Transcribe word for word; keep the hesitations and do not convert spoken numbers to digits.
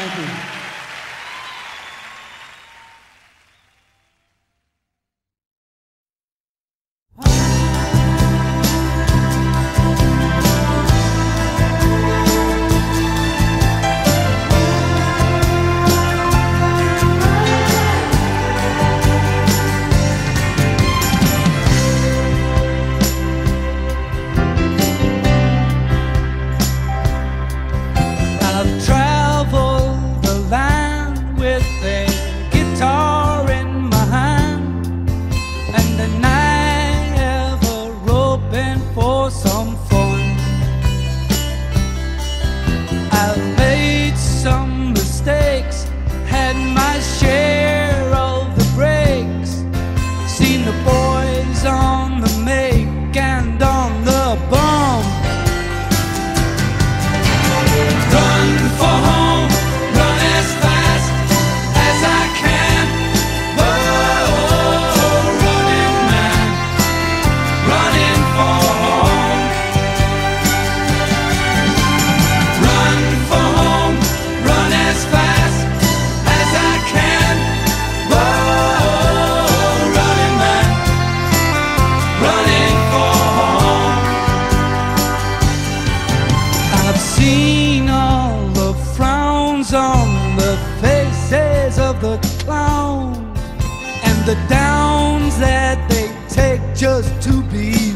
Thank you. I've traveled the land with a guitar in my hand and a night ever hoping for some fun. I've made some mistakes, had my share of the breaks, seen the boys on the make and on the bump. Run for home, run as fast as I can. Whoa, running man, running for home. Run for home, run as fast as I can. Whoa, running man, running for home. I've seen all the frowns on the faces of the clowns and the downs that they take just to be